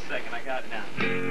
second. I got it now.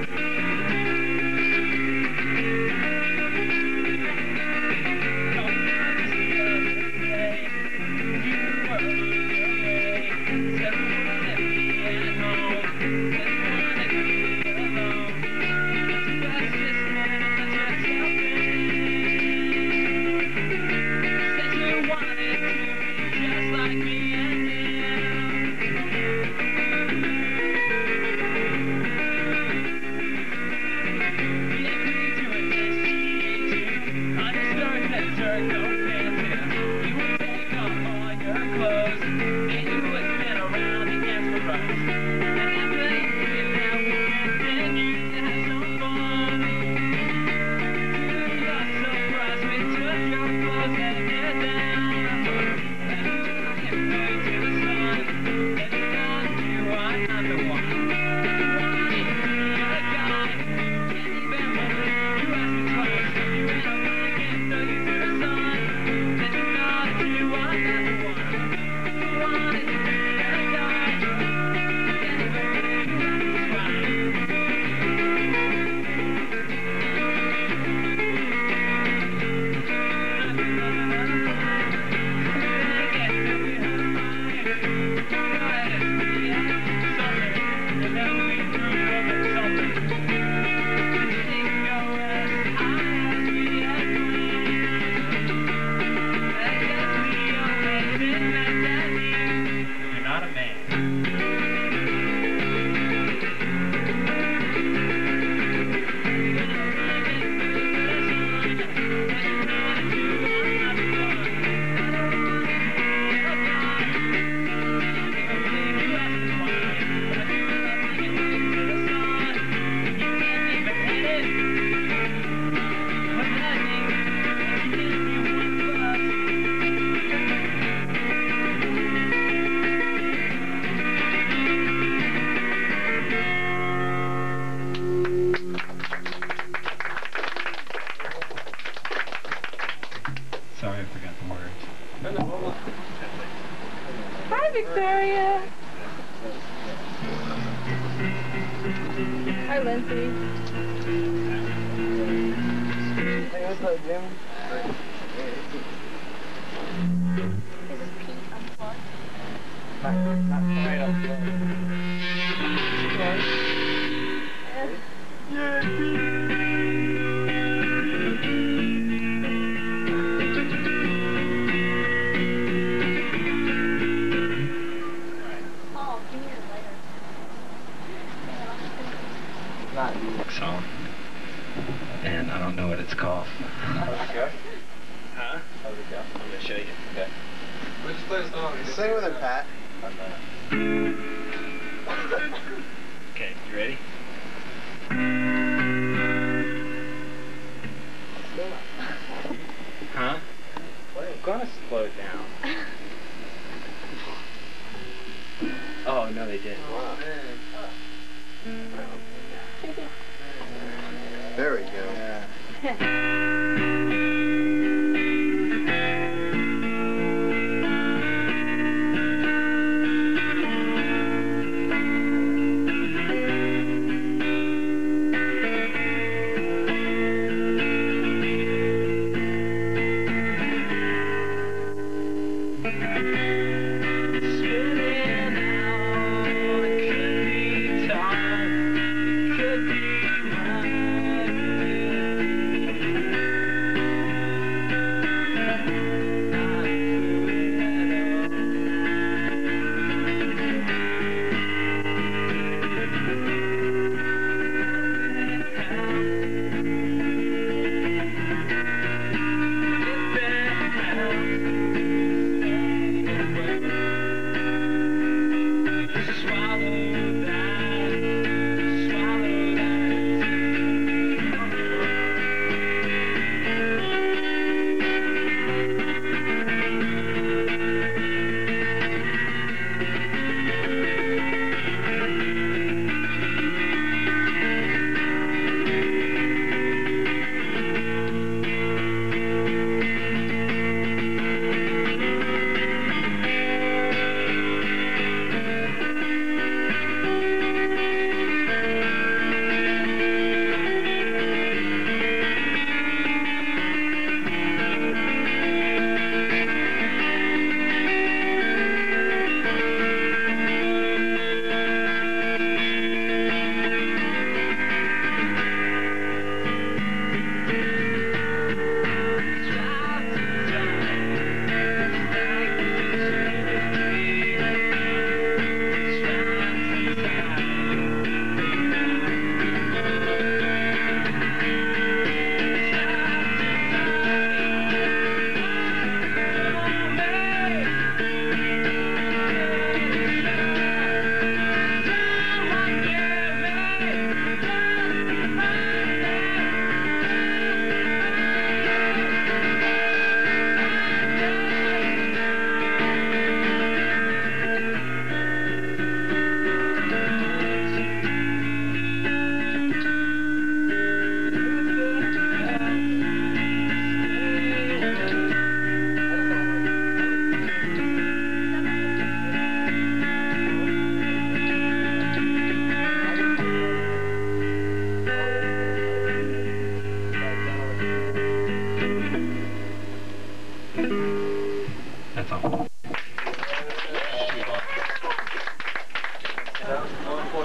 Sorry, I forgot the words. Hi, Victoria. Hi, Lindsay. Hey, what's up, Jimmy? This is Pete Unplugged. Not straight up. Yeah, Pete. Song, and I don't know what it's called. How's it go? Huh? How's it go? I'm gonna show you. Okay. We'll just play a song. Sing with him, Pat. Okay, you ready? Huh? I'm gonna slow it down. Oh, no, they didn't. Wow. There we go. Yeah. Could be mine.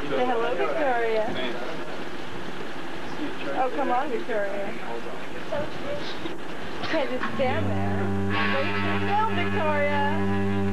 Say hello, Victoria. Oh, come on, Victoria. So cute. You can't just stand there. Wait, sit still, Victoria.